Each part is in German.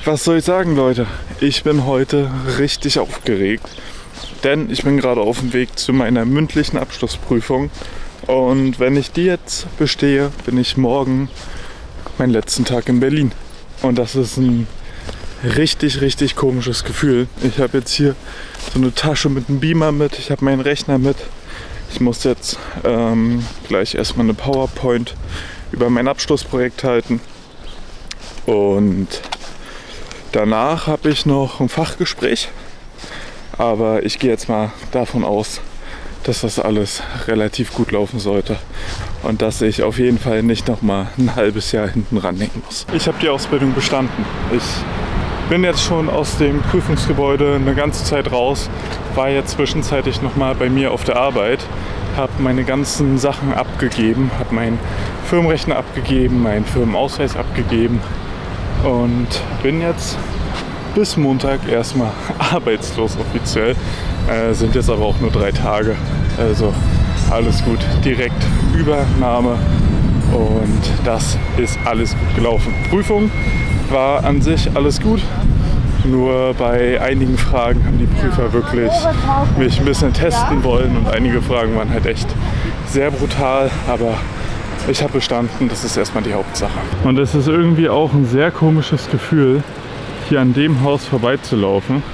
Was soll ich sagen, Leute? Ich bin heute richtig aufgeregt, denn ich bin gerade auf dem Weg zu meiner mündlichen Abschlussprüfung. Und wenn ich die jetzt bestehe, bin ich morgen meinen letzten Tag in Berlin. Und das ist ein richtig komisches Gefühl. Ich habe jetzt hier so eine Tasche mit einem Beamer mit, ich habe meinen Rechner mit. Ich muss jetzt gleich erstmal eine PowerPoint über mein Abschlussprojekt halten. Und danach habe ich noch ein Fachgespräch. Aber ich gehe jetzt mal davon aus, dass das alles relativ gut laufen sollte und dass ich auf jeden Fall nicht noch mal ein halbes Jahr hinten ranhängen muss. Ich habe die Ausbildung bestanden. Ich bin jetzt schon aus dem Prüfungsgebäude eine ganze Zeit raus, war jetzt zwischenzeitlich noch mal bei mir auf der Arbeit, habe meine ganzen Sachen abgegeben, habe meinen Firmenrechner abgegeben, meinen Firmenausweis abgegeben und bin jetzt bis Montag erstmal arbeitslos offiziell. Sind jetzt aber auch nur 3 Tage. Also alles gut. Direkt Übernahme und das ist alles gut gelaufen. Prüfung war an sich alles gut. Nur bei einigen Fragen haben die Prüfer wirklich mich ein bisschen testen wollen und einige Fragen waren halt echt sehr brutal. Aber ich habe bestanden, das ist erstmal die Hauptsache. Und es ist irgendwie auch ein sehr komisches Gefühl, hier an dem Haus vorbeizulaufen,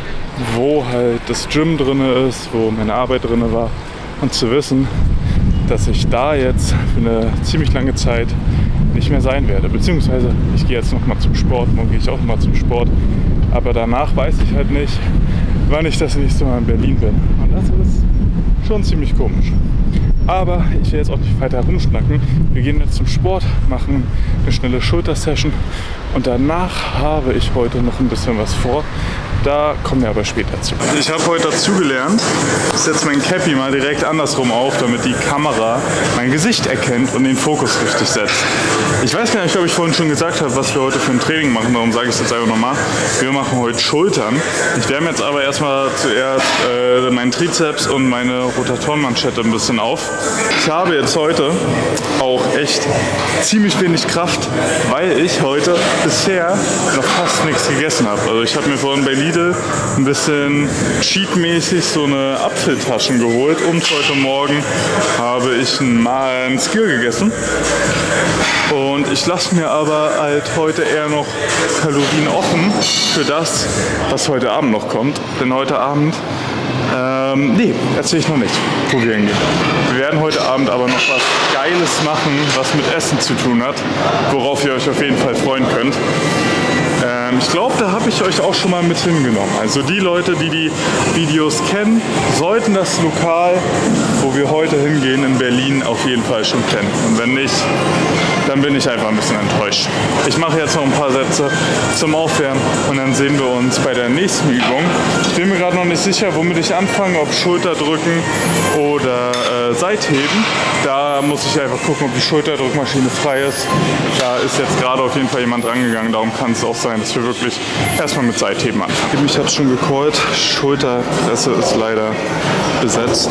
wo halt das Gym drin ist, wo meine Arbeit drin war und zu wissen, dass ich da jetzt für eine ziemlich lange Zeit nicht mehr sein werde. Beziehungsweise ich gehe jetzt noch mal zum Sport, morgen gehe ich auch noch mal zum Sport, aber danach weiß ich halt nicht, wann ich das nächste Mal in Berlin bin. Und das ist schon ziemlich komisch. Aber ich will jetzt auch nicht weiter rumschnacken. Wir gehen jetzt zum Sport, machen eine schnelle Schultersession und danach habe ich heute noch ein bisschen was vor. Da kommen wir aber später zu. Ich habe heute dazugelernt, ich setze mein Cappy mal direkt andersrum auf, damit die Kamera mein Gesicht erkennt und den Fokus richtig setzt. Ich weiß gar nicht, ob ich vorhin schon gesagt habe, was wir heute für ein Training machen, darum sage ich es jetzt einfach nochmal. Wir machen heute Schultern. Ich wärme jetzt aber erstmal zuerst meinen Trizeps und meine Rotatorenmanschette ein bisschen auf. Ich habe jetzt heute auch echt ziemlich wenig Kraft, weil ich heute bisher noch fast nichts gegessen habe. Also ich habe mir vorhin bei Lidl ein bisschen cheatmäßig so eine Apfeltaschen geholt und heute Morgen habe ich mal einen Skier gegessen. Und ich lasse mir aber halt heute eher noch Kalorien offen für das, was heute Abend noch kommt. Denn heute Abend, nee, erzähle ich noch nicht, wo wir hingehen. Wir werden heute Abend aber noch was Geiles machen, was mit Essen zu tun hat, worauf ihr euch auf jeden Fall freuen könnt. Ich glaube, da habe ich euch auch schon mal mit hingenommen. Also die Leute, die die Videos kennen, sollten das Lokal, wo wir heute hingehen in Berlin, auf jeden Fall schon kennen. Und wenn nicht, dann bin ich einfach ein bisschen enttäuscht. Ich mache jetzt noch ein paar Sätze zum Aufwärmen und dann sehen wir uns bei der nächsten Übung. Ich bin mir gerade noch nicht sicher, womit ich anfange, ob Schulterdrücken oder Seitheben. Da muss ich einfach gucken, ob die Schulterdrückmaschine frei ist. Da ist jetzt gerade auf jeden Fall jemand rangegangen, darum kann es auch sein, dass wir wirklich erstmal mit Seitheben anfangen. Mich hat es schon gecallt, Schulterpresse ist leider besetzt.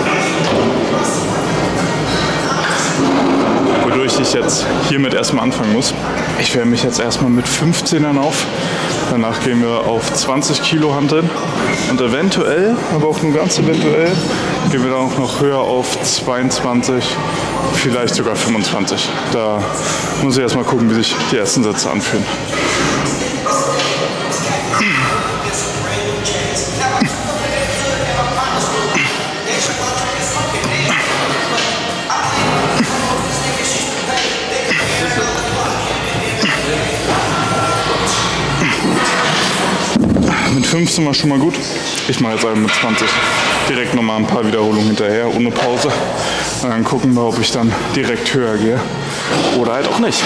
Wodurch ich jetzt hiermit erstmal anfangen muss. Ich wärme mich jetzt erstmal mit 15ern auf. Danach gehen wir auf 20 Kilo Hanteln und eventuell, aber auch nur ganz eventuell, gehen wir dann auch noch höher auf 22, vielleicht sogar 25. Da muss ich erstmal gucken, wie sich die ersten Sätze anfühlen. Mit 15 war schon mal gut. Ich mache jetzt einfach mit 20 direkt nochmal ein paar Wiederholungen hinterher, ohne Pause. Und dann gucken wir, ob ich dann direkt höher gehe oder halt auch nicht.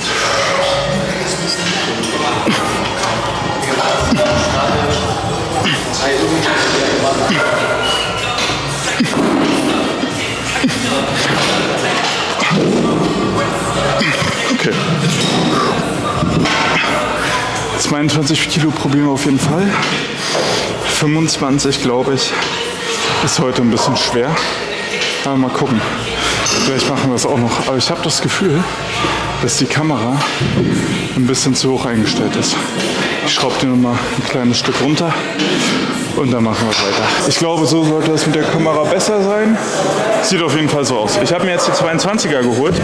Okay. 22 Kilo probieren wir auf jeden Fall. 25, glaube ich, ist heute ein bisschen schwer. Aber mal gucken. Vielleicht machen wir das auch noch. Aber ich habe das Gefühl, dass die Kamera ein bisschen zu hoch eingestellt ist. Ich schraube den nochmal ein kleines Stück runter und dann machen wir weiter. Ich glaube, so sollte das mit der Kamera besser sein. Sieht auf jeden Fall so aus. Ich habe mir jetzt die 22er geholt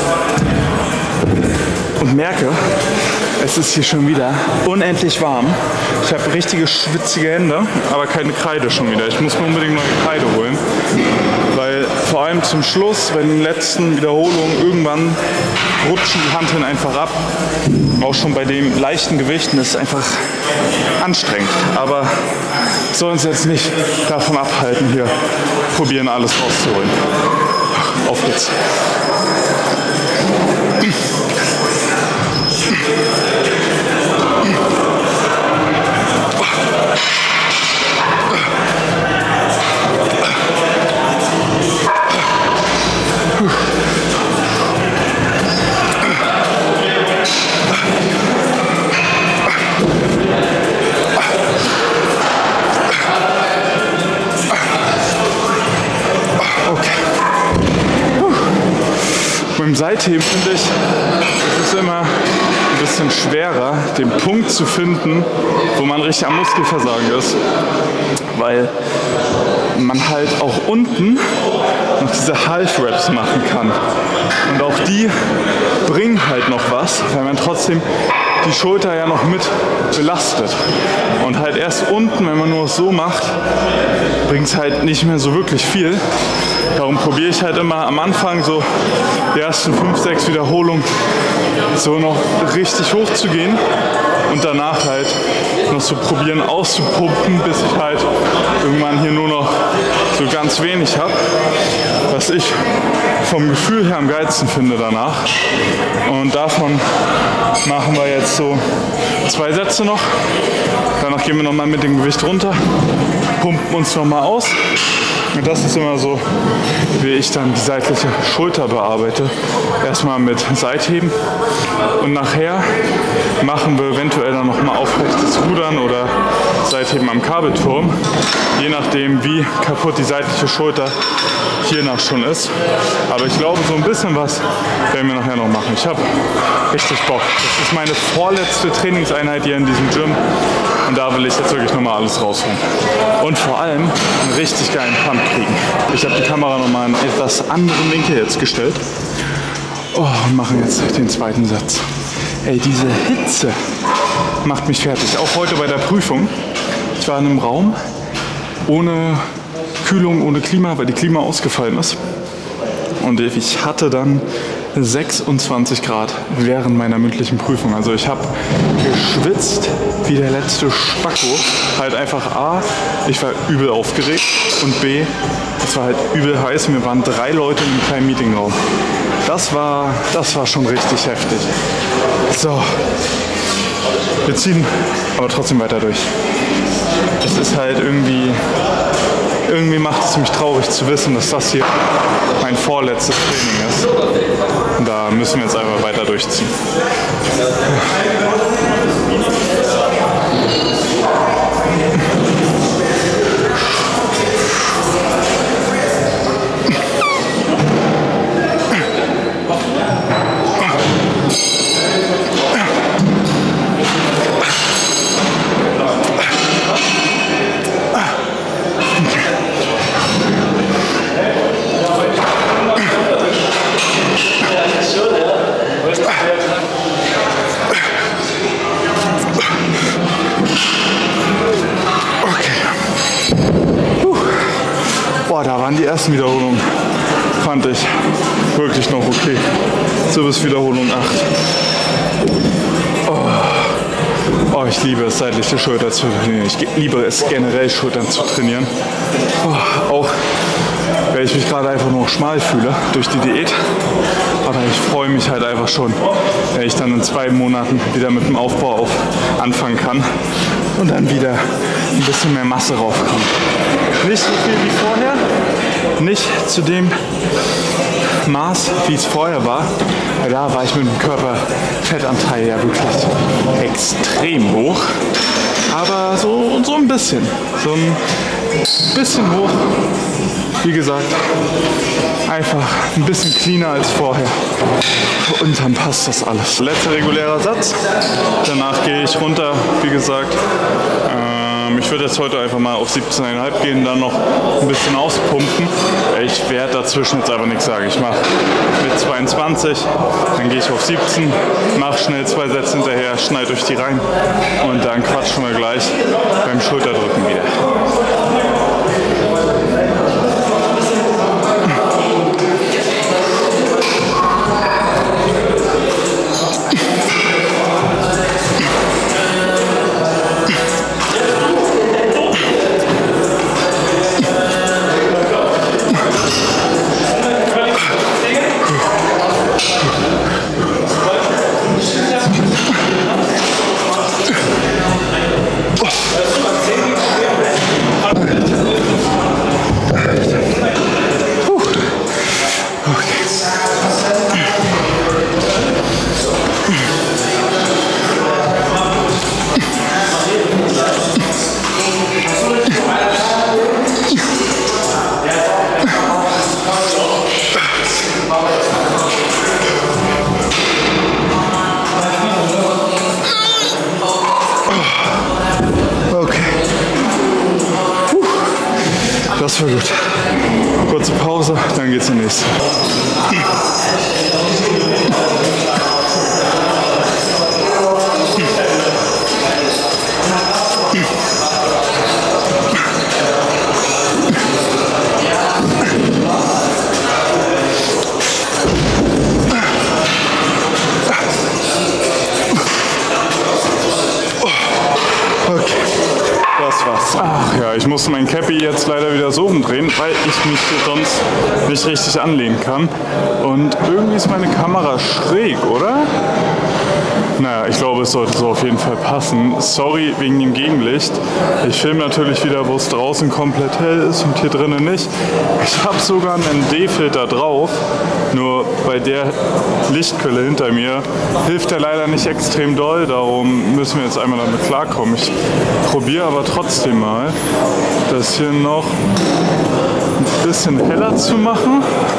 und merke, es ist hier schon wieder unendlich warm. Ich habe richtige schwitzige Hände, aber keine Kreide schon wieder. Ich muss mir unbedingt neue Kreide holen, weil vor allem zum Schluss, bei den letzten Wiederholungen, irgendwann rutschen die Hanteln einfach ab. Auch schon bei den leichten Gewichten ist es einfach anstrengend. Aber soll uns jetzt nicht davon abhalten, hier probieren alles rauszuholen. Auf geht's. Beim Seitheben finde ich, es ist immer ein bisschen schwerer, den Punkt zu finden, wo man richtig am Muskelversagen ist, weil man halt auch unten noch diese Half-Reps machen kann. Und auch die bringen halt noch was, weil man trotzdem die Schulter ja noch mit belastet. Und halt erst unten, wenn man nur so macht, bringt es halt nicht mehr so wirklich viel. Darum probiere ich halt immer am Anfang so die ersten 5, 6 Wiederholungen so noch richtig hoch zu gehen und danach halt noch so probieren auszupumpen, bis ich halt irgendwann hier nur noch so ganz wenig habe, was ich vom Gefühl her am geilsten finde danach. Und davon machen wir jetzt so 2 Sätze noch. Danach gehen wir nochmal mit dem Gewicht runter, pumpen uns nochmal aus. Und das ist immer so, wie ich dann die seitliche Schulter bearbeite. Erstmal mit Seitheben und nachher machen wir eventuell dann nochmal aufrechtes Rudern oder Seitheben am Kabelturm. Je nachdem, wie kaputt die seitliche Schulter hiernach schon ist. Aber ich glaube, so ein bisschen was werden wir nachher noch machen. Ich habe richtig Bock. Das ist meine vorletzte Trainingseinheit hier in diesem Gym. Und da will ich jetzt wirklich nochmal alles rausholen. Und vor allem einen richtig geilen Pump kriegen. Ich habe die Kamera nochmal in etwas anderen Winkel jetzt gestellt. Oh, und machen jetzt den zweiten Satz. Ey, diese Hitze macht mich fertig. Auch heute bei der Prüfung. Ich war in einem Raum ohne Kühlung, ohne Klima, weil die Klima ausgefallen ist. Und ich hatte dann 26 Grad während meiner mündlichen Prüfung. Also ich habe geschwitzt wie der letzte Spacko. Halt einfach A, ich war übel aufgeregt und B, es war halt übel heiß. Wir waren 3 Leute in einem kleinen Meetingraum. Das war schon richtig heftig. So, wir ziehen aber trotzdem weiter durch. Es ist halt irgendwie macht es mich traurig zu wissen, dass das hier mein vorletztes Training ist. Und da müssen wir jetzt einfach weiter durchziehen. Da waren die ersten Wiederholungen, fand ich wirklich noch okay. So bis Wiederholung 8. Oh, ich liebe es, seitliche Schulter zu trainieren. Ich liebe es generell, Schultern zu trainieren. Oh, auch weil ich mich gerade einfach nur schmal fühle durch die Diät. Aber ich freue mich halt einfach schon, wenn ich dann in 2 Monaten wieder mit dem Aufbau anfangen kann und dann wieder ein bisschen mehr Masse raufkommt. Nicht so viel wie vorher, nicht zu dem Maß, wie es vorher war. Da war ich mit dem Körperfettanteil ja wirklich extrem hoch. Aber so ein bisschen hoch wie gesagt, einfach ein bisschen cleaner als vorher. Und dann passt das alles. Letzter regulärer Satz. Danach gehe ich runter, wie gesagt. Ich würde jetzt heute einfach mal auf 17,5 gehen, dann noch ein bisschen auspumpen. Ich werde dazwischen jetzt aber nichts sagen. Ich mache mit 22, dann gehe ich auf 17, mache schnell 2 Sätze hinterher, schneide euch die rein und dann quatschen wir gleich beim Schulterdrücken wieder. Das war gut. Kurze Pause, dann geht's zum nächsten. Ach ja, ich musste mein Cappy jetzt leider wieder so umdrehen, weil ich mich hier sonst nicht richtig anlehnen kann. Und irgendwie ist meine Kamera schräg, oder? Naja, ich glaube, es sollte so auf jeden Fall passen. Sorry wegen dem Gegenlicht. Ich filme natürlich wieder, wo es draußen komplett hell ist und hier drinnen nicht. Ich habe sogar einen ND-Filter drauf, nur bei der Lichtquelle hinter mir hilft der leider nicht extrem doll. Darum müssen wir jetzt einmal damit klarkommen. Ich probiere aber trotzdem mal, das hier noch ein bisschen heller zu machen.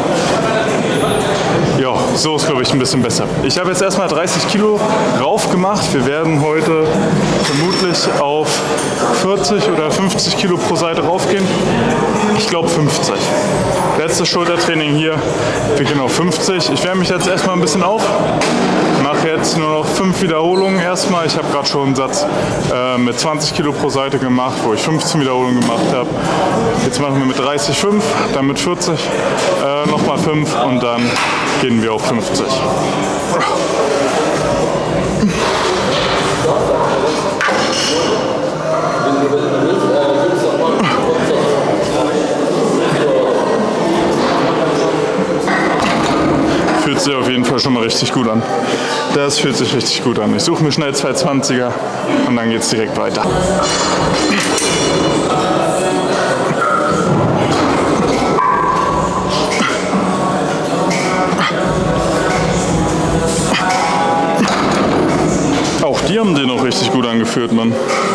Ja, so ist, glaube ich, ein bisschen besser. Ich habe jetzt erstmal 30 Kilo rauf gemacht. Wir werden heute vermutlich auf 40 oder 50 Kilo pro Seite raufgehen. Ich glaube 50. Letztes Schultertraining hier. Wir gehen auf 50. Ich wärme mich jetzt erstmal ein bisschen auf. Mache jetzt nur noch 5 Wiederholungen erstmal. Ich habe gerade schon einen Satz mit 20 Kilo pro Seite gemacht, wo ich 15 Wiederholungen gemacht habe. Jetzt machen wir mit 30 5, dann mit 40 nochmal 5 und dann gehen wir auf 50. Fühlt sich auf jeden Fall schon mal richtig gut an. Das fühlt sich richtig gut an. Ich suche mir schnell 2 20er und dann geht es direkt weiter. Auch die haben den noch richtig gut angeführt, Mann.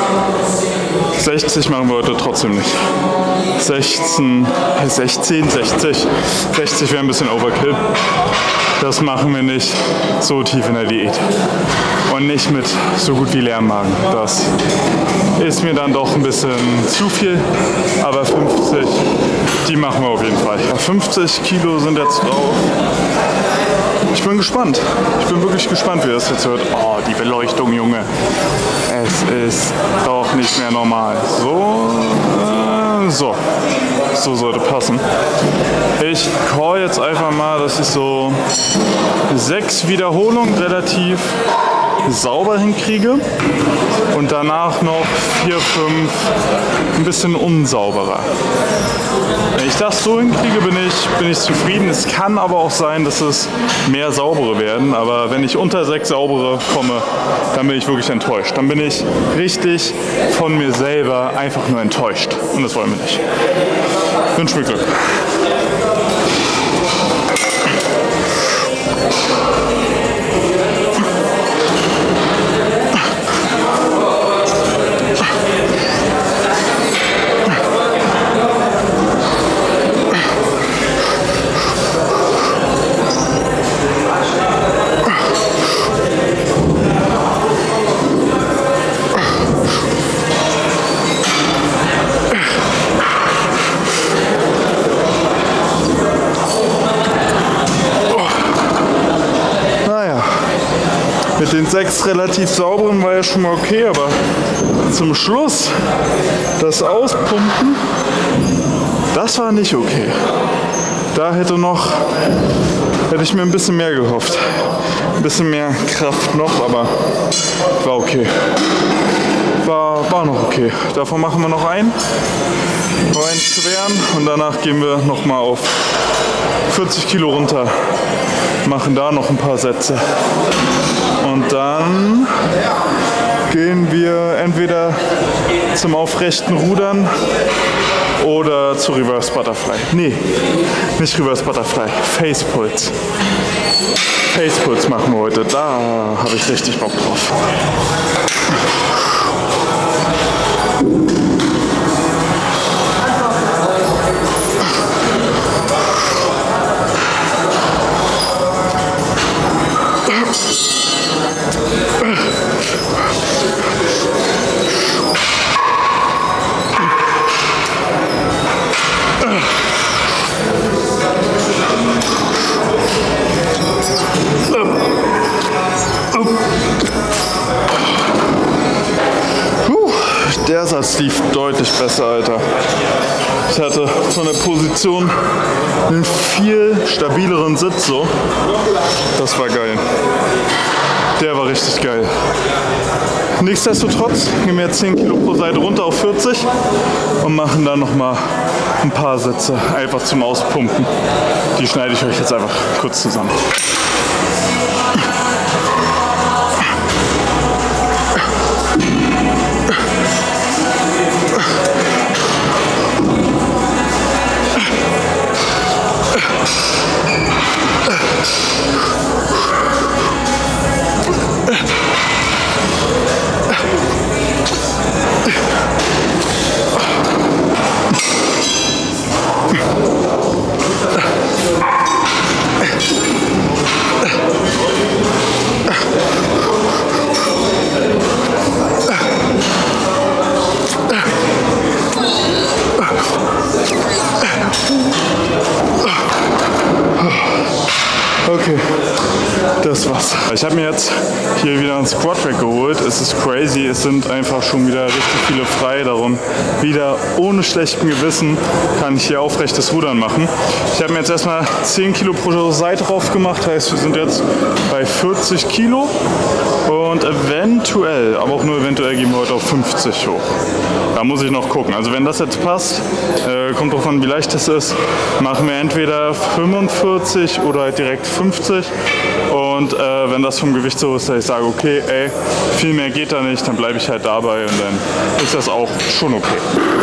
60 machen wir heute trotzdem nicht. 60 wäre ein bisschen Overkill. Das machen wir nicht so tief in der Diät. Und nicht mit so gut wie leerem Magen. Das ist mir dann doch ein bisschen zu viel. Aber 50, die machen wir auf jeden Fall. 50 Kilo sind jetzt drauf. Ich bin gespannt. Ich bin wirklich gespannt, wie das jetzt wird. Oh, die Beleuchtung, Junge. Es ist doch nicht mehr normal. So sollte passen. Ich call jetzt einfach mal, dass ich so 6 Wiederholungen relativ sauber hinkriege und danach noch 4, 5 ein bisschen unsauberer. Wenn ich das so hinkriege, bin ich zufrieden. Es kann aber auch sein, dass es mehr saubere werden, aber wenn ich unter 6 saubere komme, dann bin ich wirklich enttäuscht. Dann bin ich richtig von mir selber einfach nur enttäuscht und das wollen wir nicht. Ich wünsche mir Glück. Mit den 6 relativ sauberen war ja schon mal okay, aber zum Schluss das Auspumpen, das war nicht okay. Da hätte ich mir ein bisschen mehr gehofft. Ein bisschen mehr Kraft noch, aber war okay. War noch okay. Davon machen wir noch einen schweren und danach gehen wir nochmal auf 40 Kilo runter. Machen da noch ein paar Sätze. Und dann gehen wir entweder zum aufrechten Rudern oder zu Reverse Butterfly. Nee, nicht Reverse Butterfly, Face Pulse. Face Pulse machen wir heute, da habe ich richtig Bock drauf. Der Satz lief deutlich besser, Alter. Ich hatte von der Position einen viel stabileren Sitz so. Das war geil. Der war richtig geil. Nichtsdestotrotz gehen wir jetzt 10 Kilo pro Seite runter auf 40 und machen dann nochmal ein paar Sätze einfach zum Auspumpen. Die schneide ich euch jetzt einfach kurz zusammen. Okay, das war's. Ich habe mir jetzt hier wieder einen Squat Rack geholt. Es ist crazy, es sind einfach schon wieder richtig viele frei. Darum wieder ohne schlechten Gewissen kann ich hier aufrechtes Rudern machen. Ich habe mir jetzt erstmal 10 Kilo pro Seite drauf gemacht. Heißt, wir sind jetzt bei 40 Kilo. Und eventuell, aber auch nur eventuell, gehen wir heute auf 50 hoch. Da muss ich noch gucken. Also wenn das jetzt passt, kommt drauf an, wie leicht das ist, machen wir entweder 45 oder halt direkt 50. Und wenn das vom Gewicht so ist, dass ich sage, okay, ey, viel mehr geht da nicht, dann bleibe ich halt dabei und dann ist das auch schon okay.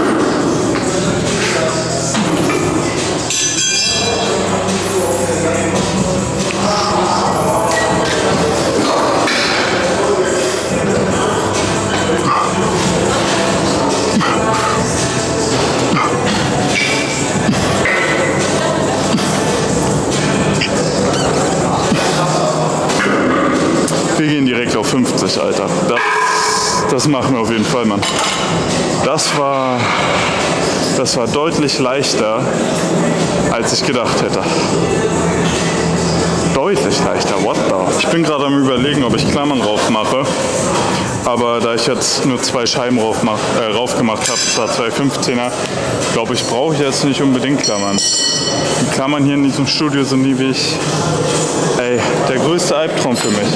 Wir gehen direkt auf 50, Alter. Das machen wir auf jeden Fall, Mann. Das war deutlich leichter, als ich gedacht hätte. Deutlich leichter, what the? Ich bin gerade am Überlegen, ob ich Klammern drauf mache. Aber da ich jetzt nur 2 Scheiben rauf gemacht habe, zwar 2 15er, glaube ich, brauche ich jetzt nicht unbedingt Klammern. Die Klammern hier in diesem Studio sind ewig, ey, der größte Albtraum für mich.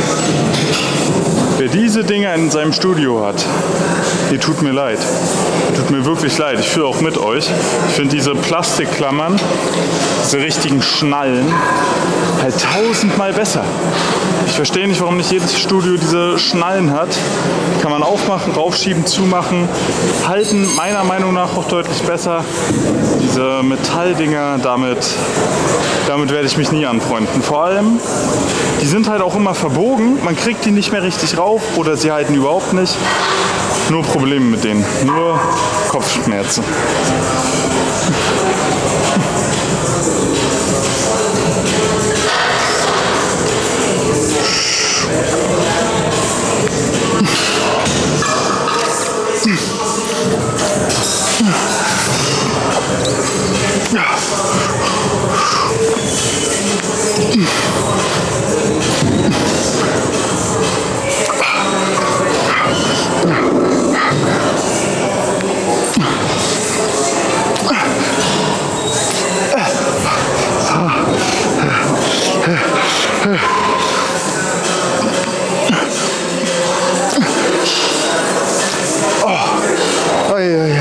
Wer diese Dinger in seinem Studio hat, die tut mir leid. Tut mir wirklich leid. Ich fühle auch mit euch. Ich finde diese Plastikklammern, diese richtigen Schnallen, halt 1000-mal besser. Ich verstehe nicht, warum nicht jedes Studio diese Schnallen hat. Kann man aufmachen, raufschieben, zumachen. Halten meiner Meinung nach auch deutlich besser. Diese Metalldinger, damit werde ich mich nie anfreunden. Vor allem, die sind halt auch immer verbogen. Man kriegt die nicht mehr richtig rauf oder sie halten überhaupt nicht. Nur Probleme mit denen. Nur Kopfschmerzen. Okay.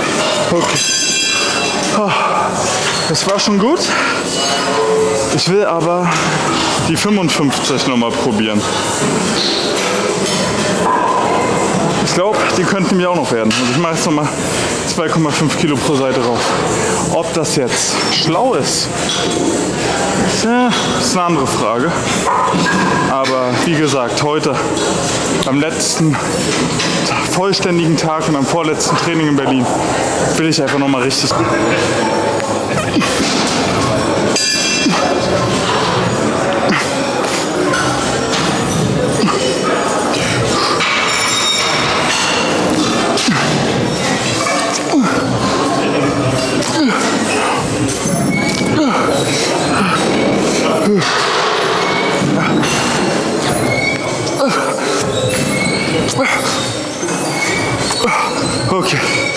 Das war schon gut. Ich will aber die 55 nochmal probieren. Ich glaube, die könnten mir auch noch werden. Also ich mache jetzt nochmal 2,5 Kilo pro Seite rauf. Ob das jetzt schlau ist, ist eine andere Frage. Aber wie gesagt, heute am letzten vollständigen Tag und am vorletzten Training in Berlin will ich einfach nochmal richtig. Okay.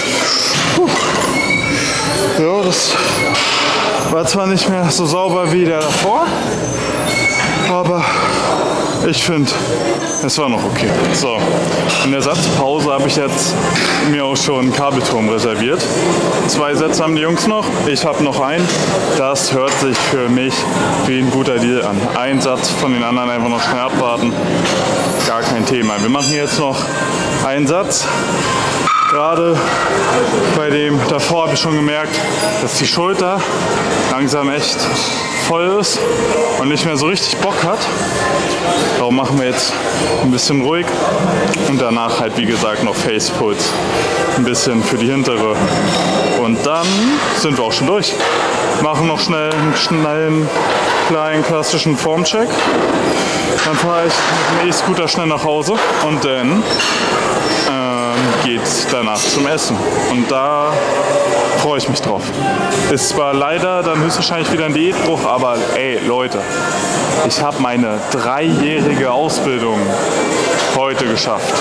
Ja, das war zwar nicht mehr so sauber wie der davor, aber ich finde, es war noch okay. So, in der Satzpause habe ich jetzt mir auch schon einen Kabelturm reserviert. 2 Sätze haben die Jungs noch, ich habe noch einen. Das hört sich für mich wie ein guter Deal an. Ein Satz von den anderen einfach noch schnell abwarten, gar kein Thema. Wir machen jetzt noch einen Satz. Gerade bei dem davor habe ich schon gemerkt, dass die Schulter langsam echt voll ist und nicht mehr so richtig Bock hat. Darum machen wir jetzt ein bisschen ruhig und danach halt wie gesagt noch Facepulse. Ein bisschen für die hintere. Und dann sind wir auch schon durch. Machen noch schnell einen schnellen, kleinen, klassischen Formcheck. Dann fahre ich mit dem E-Scooter schnell nach Hause und dann geht's danach zum Essen. Und da freue ich mich drauf. Ist zwar leider dann höchstwahrscheinlich wieder ein Diätbruch, aber ey Leute, ich habe meine 3-jährige Ausbildung heute geschafft.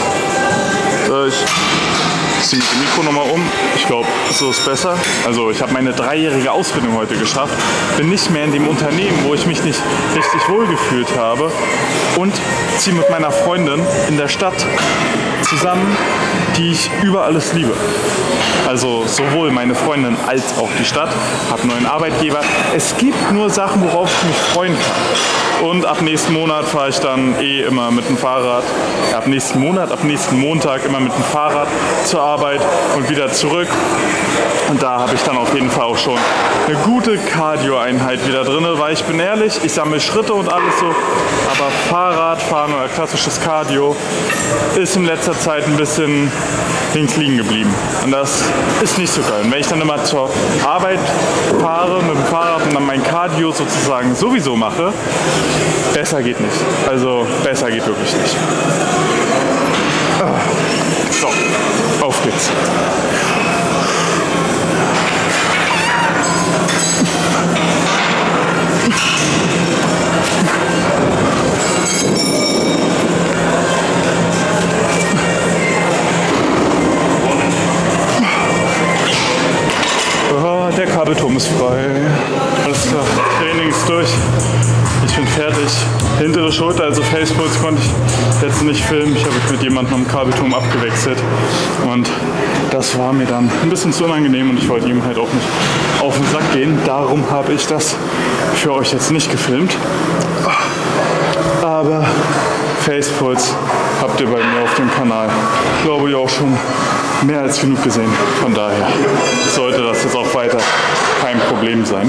Ich ziehe das Mikro nochmal um. Ich glaube, so ist besser. Also ich habe meine 3-jährige Ausbildung heute geschafft. Bin nicht mehr in dem Unternehmen, wo ich mich nicht richtig wohlgefühlt habe. Und ziehe mit meiner Freundin in der Stadt zusammen, die ich über alles liebe. Also sowohl meine Freundin als auch die Stadt. Habe einen neuen Arbeitgeber. Es gibt nur Sachen, worauf ich mich freuen kann. Und ab nächsten Monat fahre ich dann immer mit dem Fahrrad. Ab nächsten Montag immer mit dem Fahrrad zur Arbeit und wieder zurück. Und da habe ich dann auf jeden Fall auch schon eine gute Cardio-Einheit wieder drin, weil ich bin ehrlich, ich sammle Schritte und alles so, aber Fahrradfahren oder klassisches Cardio ist in letzter Zeit ein bisschen links liegen geblieben. Und das ist nicht so geil. Und wenn ich dann immer zur Arbeit fahre mit dem Fahrrad und dann mein Cardio sozusagen sowieso mache, besser geht nicht. Also besser geht wirklich nicht. So, auf geht's. Der Kabelturm ist frei. Alles klar, Training ist durch. Ich bin fertig. Hintere Schulter, also Facepulse konnte ich jetzt nicht filmen. Ich habe mich mit jemandem am Kabelturm abgewechselt. Und das war mir dann ein bisschen zu unangenehm und ich wollte ihm halt auch nicht auf den Sack gehen. Darum habe ich das für euch jetzt nicht gefilmt. Aber Facepulse habt ihr bei mir auf dem Kanal, glaube ich, auch schon mehr als genug gesehen. Von daher sollte das jetzt auch weiter kein Problem sein.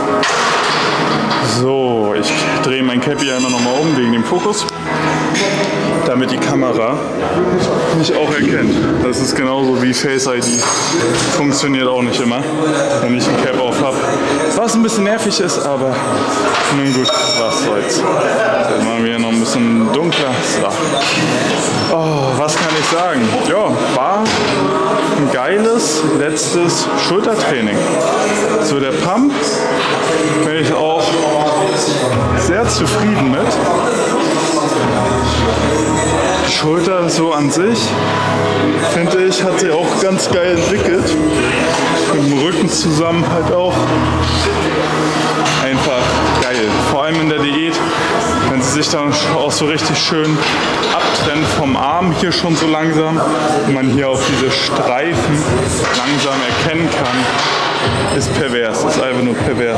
So, ich drehe mein Cappy einmal nochmal um wegen dem Fokus, damit die Kamera mich auch erkennt. Das ist genauso wie Face ID. Funktioniert auch nicht immer, wenn ich ein Cap auf habe. Was ein bisschen nervig ist, aber nun gut, was soll's. Jetzt machen wir hier noch ein bisschen dunkler. So. Oh, was kann ich sagen? Ja, war ein geiles letztes Schultertraining. So der Pump bin ich auch sehr zufrieden mit. Die Schulter so an sich, finde ich, hat sie auch ganz geil entwickelt. Mit dem Rücken zusammen halt auch. Einfach geil. Vor allem in der Diät, wenn es sich dann auch so richtig schön abtrennt vom Arm hier schon so langsam und man hier auch diese Streifen langsam erkennen kann, ist pervers, ist einfach nur pervers.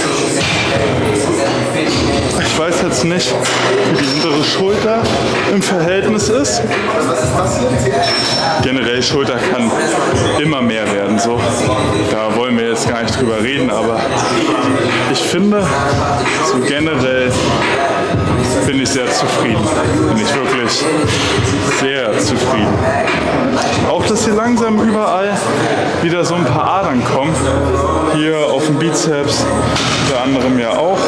Ich weiß jetzt nicht, wie die hintere Schulter im Verhältnis ist. Generell Schulter kann immer mehr werden, so. Da wollen wir jetzt gar nicht drüber reden, aber ich finde, so generell bin ich sehr zufrieden. Bin ich wirklich sehr zufrieden. Auch, dass hier langsam überall wieder so ein paar Adern kommen. Hier auf dem Bizeps, unter anderem ja auch.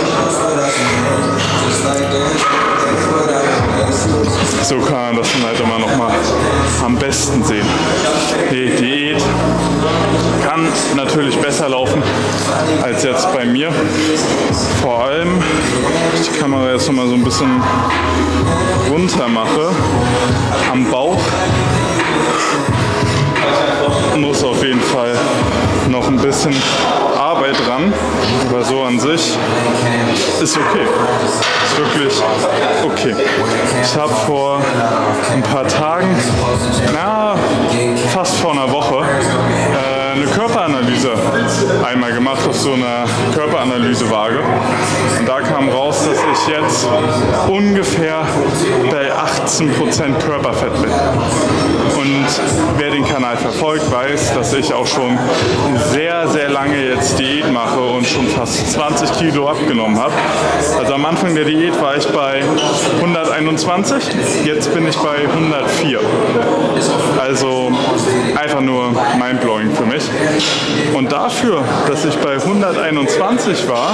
So kann man das dann halt immer noch mal am besten sehen. Die Diät kann natürlich besser laufen als jetzt bei mir. Vor allem, ich die Kamera jetzt noch mal so ein bisschen runter mache, am Bauch muss auf jeden Fall noch ein bisschen Arbeit dran, aber so an sich ist okay. Ist wirklich okay. Ich habe vor ein paar Tagen, fast vor einer Woche, eine Körperanalyse einmal gemacht auf so einer Körperanalysewaage. Und da kam raus, dass ich jetzt ungefähr bei 18% Körperfett bin. Und wer den Kanal verfolgt, weiß, dass ich auch schon sehr, sehr lange jetzt Diät mache und schon fast 20 Kilo abgenommen habe. Also am Anfang der Diät war ich bei 121, jetzt bin ich bei 104. Also einfach nur mindblowing für mich. Und dafür, dass ich bei 121 war,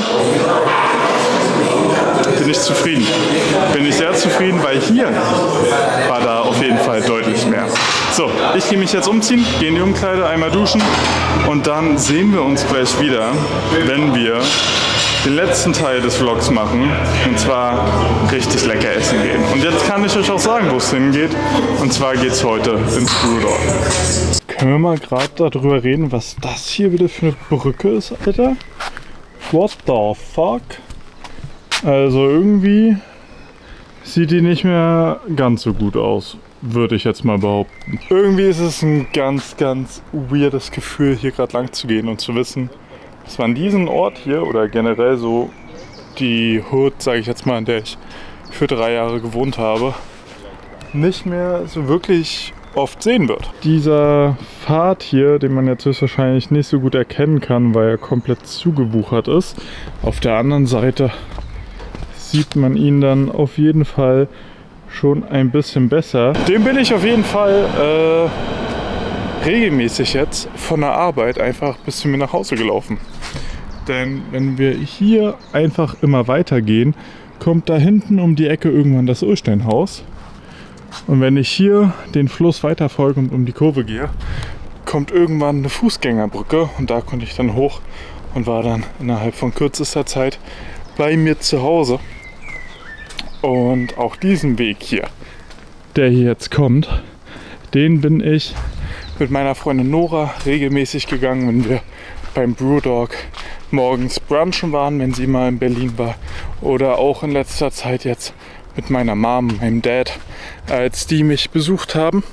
bin ich zufrieden. Bin ich sehr zufrieden, weil hier war da auf jeden Fall deutlich mehr. So, ich gehe mich jetzt umziehen, gehe in die Umkleide, einmal duschen und dann sehen wir uns gleich wieder, wenn wir den letzten Teil des Vlogs machen, und zwar richtig lecker essen gehen. Und jetzt kann ich euch auch sagen, wo es hingeht, und zwar geht es heute ins Brewdog. Können wir mal gerade darüber reden, was das hier wieder für eine Brücke ist, Alter? What the fuck? Also irgendwie sieht die nicht mehr ganz so gut aus, würde ich jetzt mal behaupten. Irgendwie ist es ein ganz, ganz weirdes Gefühl, hier gerade lang zu gehen und zu wissen, dass man diesen Ort hier oder generell so die Hood, sage ich jetzt mal, in der ich für 3 Jahre gewohnt habe, nicht mehr so wirklich oft sehen wird. Dieser Pfad hier, den man jetzt höchstwahrscheinlich nicht so gut erkennen kann, weil er komplett zugewuchert ist. Auf der anderen Seite sieht man ihn dann auf jeden Fall schon ein bisschen besser. Den bin ich auf jeden Fall regelmäßig jetzt von der Arbeit einfach bis zu mir nach Hause gelaufen. Denn wenn wir hier einfach immer weitergehen, kommt da hinten um die Ecke irgendwann das Ulsteinhaus. Und wenn ich hier den Fluss weiterfolge und um die Kurve gehe, kommt irgendwann eine Fußgängerbrücke und da konnte ich dann hoch und war dann innerhalb von kürzester Zeit bei mir zu Hause. Und auch diesen Weg hier, der hier jetzt kommt, den bin ich mit meiner Freundin Nora regelmäßig gegangen, wenn wir beim Brewdog morgens brunchen waren, wenn sie mal in Berlin war. Oder auch in letzter Zeit jetzt mit meiner Mom, meinem Dad, als die mich besucht haben.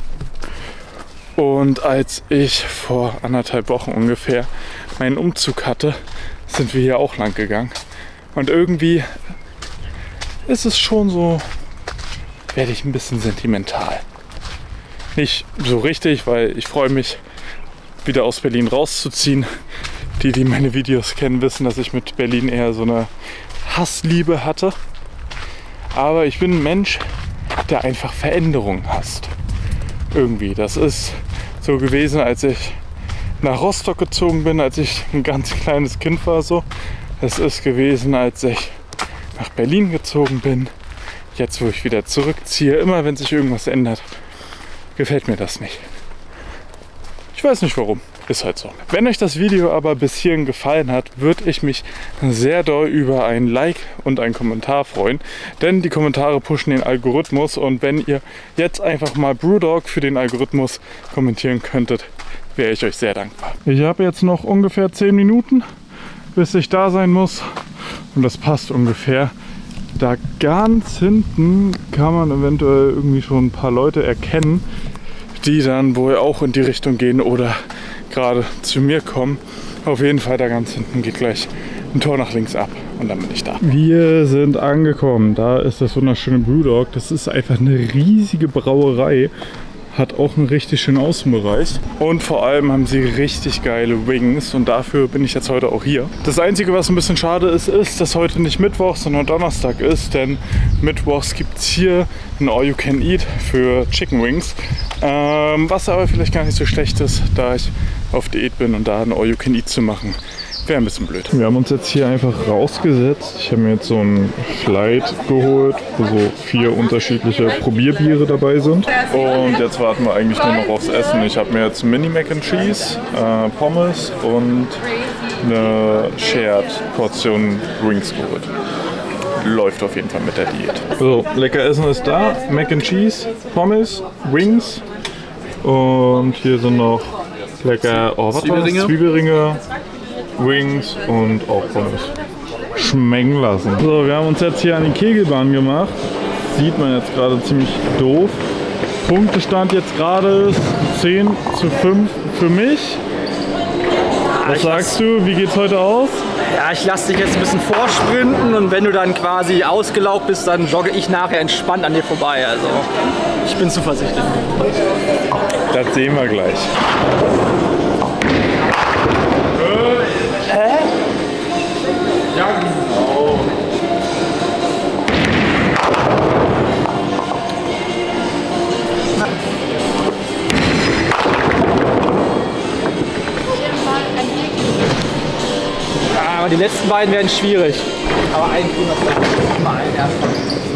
Und als ich vor 1,5 Wochen ungefähr meinen Umzug hatte, sind wir hier auch lang gegangen. Und irgendwie ist es schon so, werde ich ein bisschen sentimental. Nicht so richtig, weil ich freue mich, wieder aus Berlin rauszuziehen. Die meine Videos kennen, wissen, dass ich mit Berlin eher so eine Hassliebe hatte. Aber ich bin ein Mensch, der einfach Veränderungen hasst. Irgendwie. Das ist so gewesen, als ich nach Rostock gezogen bin, als ich ein ganz kleines Kind war. So. Es ist gewesen, als ich nach Berlin gezogen bin. Jetzt, wo ich wieder zurückziehe, immer wenn sich irgendwas ändert, gefällt mir das nicht. Ich weiß nicht warum. Ist halt so. Wenn euch das Video aber bis hierhin gefallen hat, würde ich mich sehr doll über ein Like und einen Kommentar freuen. Denn die Kommentare pushen den Algorithmus und wenn ihr jetzt einfach mal Brewdog für den Algorithmus kommentieren könntet, wäre ich euch sehr dankbar. Ich habe jetzt noch ungefähr 10 Minuten, bis ich da sein muss. Und das passt ungefähr. Da ganz hinten kann man eventuell irgendwie schon ein paar Leute erkennen, die dann wohl auch in die Richtung gehen oder gerade zu mir kommen. Auf jeden Fall da ganz hinten geht gleich ein Tor nach links ab und dann bin ich da. Wir sind angekommen. Da ist das wunderschöne Brewdog. Das ist einfach eine riesige Brauerei. Hat auch einen richtig schönen Außenbereich. Und vor allem haben sie richtig geile Wings und dafür bin ich jetzt heute auch hier. Das Einzige, was ein bisschen schade ist, ist, dass heute nicht Mittwoch, sondern Donnerstag ist. Denn mittwochs gibt es hier ein All-You-Can-Eat für Chicken Wings. Was aber vielleicht gar nicht so schlecht ist, da ich auf Diät bin und da ein All-You-Can-Eat zu machen, wäre ein bisschen blöd. Wir haben uns jetzt hier einfach rausgesetzt. Ich habe mir jetzt so ein Flight geholt, wo so 4 unterschiedliche Probierbiere dabei sind. Und jetzt warten wir eigentlich nur noch aufs Essen. Ich habe mir jetzt Mini Mac and Cheese, Pommes und eine Shared-Portion Wings geholt. Läuft auf jeden Fall mit der Diät. So, lecker Essen ist da. Mac and Cheese, Pommes, Wings. Und hier sind noch lecker Zwiebelringe, Wings und auch Pommes. Schmecken lassen. So, wir haben uns jetzt hier an die Kegelbahn gemacht. Sieht man jetzt gerade ziemlich doof. Punktestand jetzt gerade ist 10:5 für mich. Was sagst du? Wie geht's heute aus? Ja, ich lasse dich jetzt ein bisschen vorsprinten und wenn du dann quasi ausgelaugt bist, dann jogge ich nachher entspannt an dir vorbei. Also ich bin zuversichtlich. Das sehen wir gleich. Ja, genau. Ja, aber die letzten beiden werden schwierig. Aber einen kriegen wir vielleicht mal einen erstmal.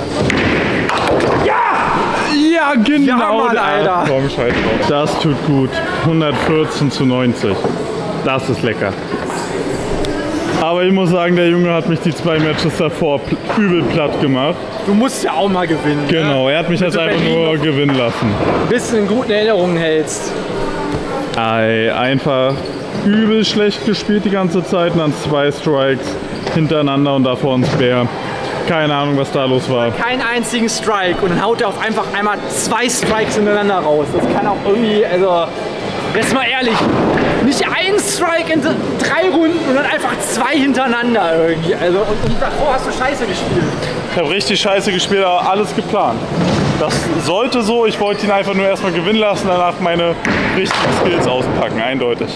Ja, genau. Ja, Mann, Alter. Komm, scheiß drauf. Das tut gut. 114:90. Das ist lecker. Aber ich muss sagen, der Junge hat mich die 2 Matches davor übel platt gemacht. Du musst ja auch mal gewinnen. Genau, ne? er hat mich jetzt einfach nur gewinnen lassen. Bis du in guten Erinnerungen hältst. Einfach übel schlecht gespielt die ganze Zeit und dann 2 Strikes hintereinander und davor ein Spare. Keine Ahnung, was da los war. Keinen einzigen Strike und dann haut er auf einfach einmal 2 Strikes hintereinander raus. Das kann auch irgendwie, also, jetzt mal ehrlich, nicht ein Strike in 3 Runden und dann einfach 2 hintereinander irgendwie. Also, und davor hast du scheiße gespielt. Ich habe richtig scheiße gespielt, aber alles geplant. Das sollte so, ich wollte ihn einfach nur erstmal gewinnen lassen, danach meine richtigen Skills auspacken, eindeutig.